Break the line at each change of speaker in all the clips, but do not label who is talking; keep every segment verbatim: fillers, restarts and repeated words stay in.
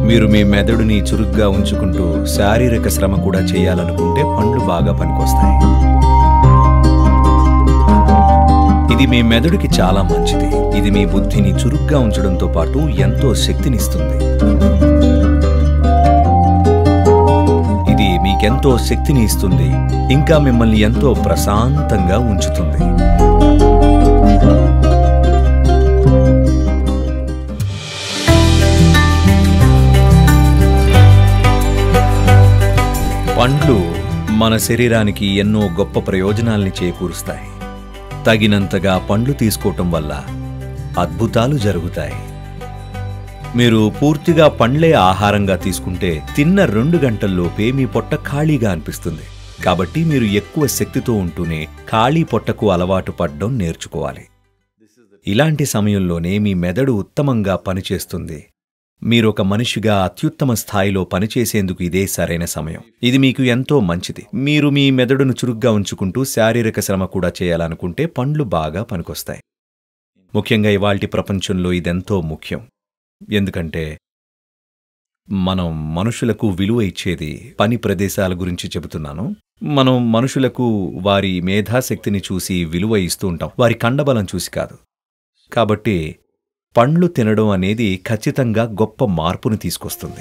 మీరు మీ మెదడుని చురుగ్గా ఉంచుకుంటూ శారీరక శ్రమ కూడా చేయాలనుకుంటే పండ్లు బాగా పనికొస్తాయి. ఇది మీ మెదడుకి చాలా మంచిది. ఇది మీ బుద్ధిని చురుగ్గా ఉంచడంతో పాటు ఎంతో శక్తినిస్తుంది. ఇది మీకెంతో శక్తిని ఇస్తుంది, ఇంకా మిమ్మల్ని ఎంతో ప్రశాంతంగా ఉంచుతుంది. పండ్లు మన శరీరానికి ఎన్నో గొప్ప ప్రయోజనాల్ని చేకూరుస్తాయి. తగినంతగా పండ్లు తీసుకోవటం వల్ల అద్భుతాలు జరుగుతాయి. మీరు పూర్తిగా పండ్లే ఆహారంగా తీసుకుంటే తిన్న రెండు గంటల్లోపే మీ పొట్ట ఖాళీగా అనిపిస్తుంది. కాబట్టి మీరు ఎక్కువ శక్తితో ఉంటూనే ఖాళీ పొట్టకు అలవాటు పడడం నేర్చుకోవాలి. ఇలాంటి సమయంలోనే మీ మెదడు ఉత్తమంగా పనిచేస్తుంది. మీరొక మనిషిగా అత్యుత్తమ స్థాయిలో పనిచేసేందుకు ఇదే సరైన సమయం. ఇది మీకు ఎంతో మంచిది. మీరు మీ మెదడును చురుగ్గా ఉంచుకుంటూ శారీరక శ్రమ కూడా చేయాలనుకుంటే పండ్లు బాగా పనికొస్తాయి. ముఖ్యంగా ఇవాల్టి ప్రపంచంలో ఇదెంతో ముఖ్యం. ఎందుకంటే మనం మనుషులకు విలువ ఇచ్చేది పని ప్రదేశాల గురించి చెబుతున్నాను. మనం మనుషులకు వారి మేధాశక్తిని చూసి విలువ ఇస్తూ ఉంటాం, వారి కండబలం చూసి కాదు. కాబట్టి పండ్లు తినడం అనేది ఖచ్చితంగా గొప్ప మార్పును తీసుకొస్తుంది.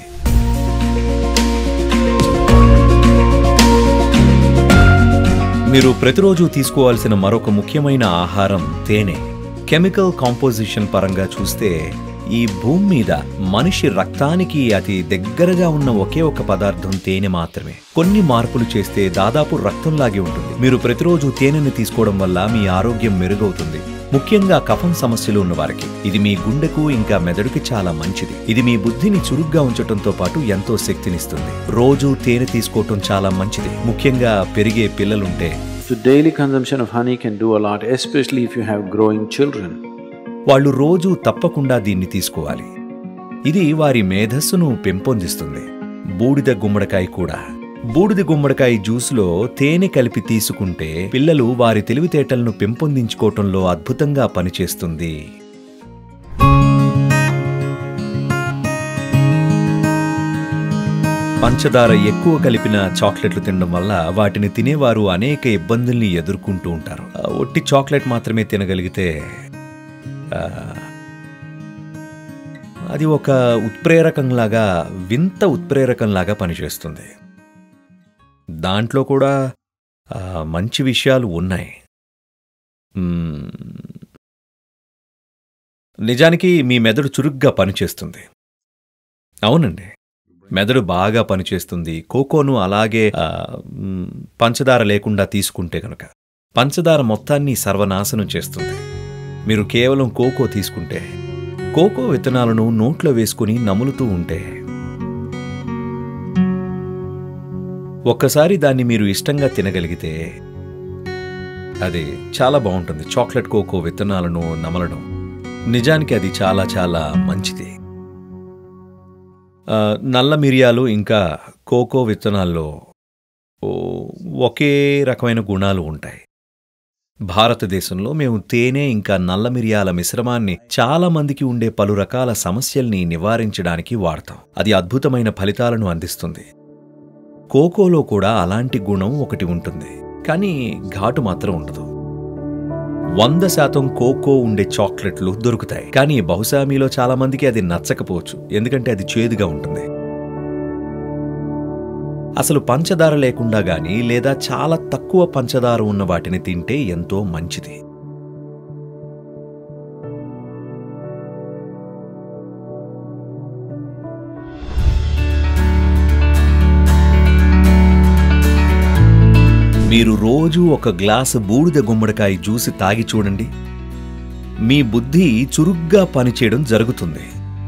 మీరు ప్రతిరోజు తీసుకోవాల్సిన మరొక ముఖ్యమైన ఆహారం తేనె. కెమికల్ కాంపోజిషన్ పరంగా చూస్తే ఈ భూమి మీద మనిషి రక్తానికి అతి దగ్గరగా ఉన్న ఒకే ఒక పదార్థం తేనె మాత్రమే. కొన్ని మార్పులు చేస్తే దాదాపు రక్తంలాగే ఉంటుంది. మీరు ప్రతిరోజు తేనెని తీసుకోవడం వల్ల మీ ఆరోగ్యం మెరుగవుతుంది. ముఖ్యంగా కఫం సమస్యలు ఉన్నవారికి ఇది మీ గుండెకు ఇంకా మెదడుకి చాలా మంచిది. ఇది మీ బుద్ధిని చురుగ్గా ఉంచడంతో పాటు ఎంతో శక్తినిస్తుంది. రోజు తేనె తీసుకోవటం చాలా మంచిది, ముఖ్యంగా పెరిగే పిల్లలుంటే.
So daily consumption of honey can do a lot, especially if you have growing children.
వాళ్ళు రోజు తప్పకుండా దీన్ని తీసుకోవాలి. ఇది వారి మేధస్సును పెంపొందిస్తుంది. బూడిద గుమ్మడికాయ కూడా. బూడిద గుమ్మడికాయ జ్యూసులో తేనె కలిపి తీసుకుంటే పిల్లలు వారి తెలివితేటలను పెంపొందించుకోవటంలో అద్భుతంగా పనిచేస్తుంది. పంచదార ఎక్కువ కలిపిన చాక్లెట్లు తినడం వల్ల వాటిని తినేవారు అనేక ఇబ్బందుల్ని ఎదుర్కొంటూ ఉంటారు. ఒట్టి చాక్లెట్ మాత్రమే తినగలిగితే అది ఒక ఉత్ప్రేరకంలాగా, వింత ఉత్ప్రేరకంలాగా పనిచేస్తుంది. దాంట్లో కూడా మంచి విషయాలు ఉన్నాయి. నిజానికి మీ మెదడు చురుగ్గా పనిచేస్తుంది. అవునండి, మెదడు బాగా పనిచేస్తుంది. కోకోను అలాగే పంచదార లేకుండా తీసుకుంటే కనుక పంచదార మొత్తాన్ని సర్వనాశనం చేస్తుంది. మీరు కేవలం కోకో తీసుకుంటే, కోకో విత్తనాలను నోట్లో వేసుకుని నములుతూ ఉంటే, ఒక్కసారి దాన్ని మీరు ఇష్టంగా తినగలిగితే అది చాలా బాగుంటుంది. చాక్లెట్ కోకో విత్తనాలను నమలడం నిజానికి అది చాలా చాలా మంచిది. నల్ల మిరియాలు ఇంకా కోకో విత్తనాల్లో ఒకే రకమైన గుణాలు ఉంటాయి. భారతదేశంలో మేము తేనె ఇంకా నల్ల మిరియాల మిశ్రమాన్ని చాలా మందికి ఉండే పలు రకాల సమస్యల్ని నివారించడానికి వాడతాం. అది అద్భుతమైన ఫలితాలను అందిస్తుంది. కోకోలో కూడా అలాంటి గుణం ఒకటి ఉంటుంది, కానీ ఘాటు మాత్రం ఉండదు. వంద శాతం కోకో ఉండే చాక్లెట్లు దొరుకుతాయి, కానీ బహుశా మీలో చాలా మందికి అది నచ్చకపోవచ్చు, ఎందుకంటే అది చేదుగా ఉంటుంది. అసలు పంచదార లేకుండా గానీ లేదా చాలా తక్కువ పంచదార ఉన్న వాటిని తింటే ఎంతో మంచిది. మీరు రోజూ ఒక గ్లాసు బూడిద గుమ్మడికాయ జ్యూస్ తాగి చూడండి. మీ బుద్ధి చురుగ్గా పనిచేయడం జరుగుతుంది.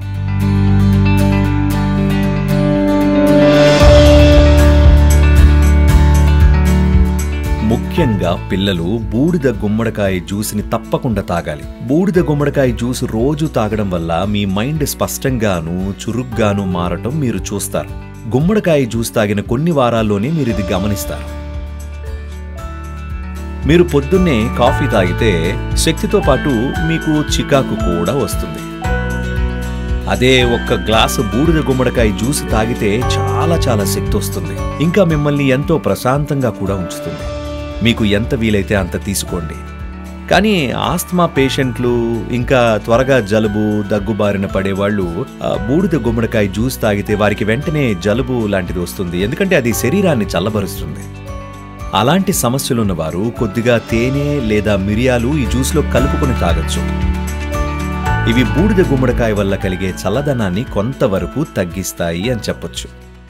ముఖ్యంగా పిల్లలు బూడిద గుమ్మడికాయ జ్యూస్ని తప్పకుండా తాగాలి. బూడిద గుమ్మడికాయ జ్యూస్ రోజు తాగడం వల్ల మీ మైండ్ స్పష్టంగాను చురుగ్గాను మారటం మీరు చూస్తారు. గుమ్మడికాయ జ్యూస్ తాగిన కొన్ని వారాల్లోనే మీరు ఇది గమనిస్తారు. మీరు పొద్దున్నే కాఫీ తాగితే శక్తితో పాటు మీకు చికాకు కూడా వస్తుంది. అదే ఒక్క గ్లాసు బూడిద గుమ్మడికాయ జ్యూస్ తాగితే చాలా చాలా శక్తి వస్తుంది. ఇంకా మిమ్మల్ని ఎంతో ప్రశాంతంగా కూడా ఉంచుతుంది. మీకు ఎంత వీలైతే అంత తీసుకోండి. కానీ ఆస్తమా పేషెంట్లు, ఇంకా త్వరగా జలుబు దగ్గుబారిన పడేవాళ్ళు బూడిద గుమ్మడికాయ జ్యూస్ తాగితే వారికి వెంటనే జలుబు లాంటిది వస్తుంది. ఎందుకంటే అది శరీరాన్ని చల్లబరుస్తుంది. అలాంటి సమస్యలున్నవారు కొద్దిగా తేనె లేదా మిరియాలు ఈ జ్యూస్లో కలుపుకొని తాగొచ్చు. ఇవి బూడిద గుమ్మడికాయ వల్ల కలిగే చల్లదనాన్ని కొంతవరకు తగ్గిస్తాయి అని చెప్పొచ్చు.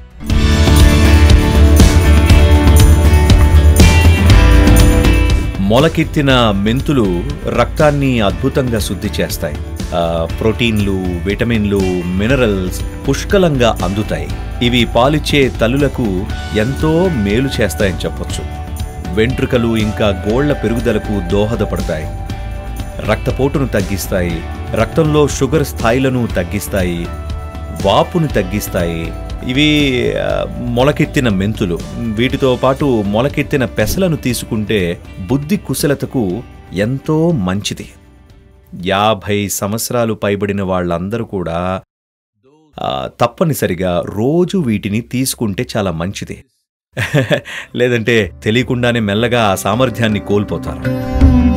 మొలకెత్తిన మెంతులు రక్తాన్ని అద్భుతంగా శుద్ధి చేస్తాయి. ప్రోటీన్లు, విటమిన్లు, మినరల్స్ పుష్కలంగా అందుతాయి. ఇవి పాలిచ్చే తల్లులకు ఎంతో మేలు చేస్తాయని చెప్పొచ్చు. వెంట్రుకలు ఇంకా గోళ్ల పెరుగుదలకు దోహదపడతాయి. రక్తపోటును తగ్గిస్తాయి. రక్తంలో షుగర్ స్థాయిలను తగ్గిస్తాయి. వాపును తగ్గిస్తాయి. ఇవి మొలకెత్తిన మెంతులు. వీటితో పాటు మొలకెత్తిన పెసలను తీసుకుంటే బుద్ధి కుశలతకు ఎంతో మంచిది. యాభై సంవత్సరాలు పైబడిన వాళ్ళందరూ కూడా తప్పనిసరిగా రోజు వీటిని తీసుకుంటే చాలా మంచిది. లేదంటే తెలియకుండానే మెల్లగా ఆ సామర్థ్యాన్ని కోల్పోతారు.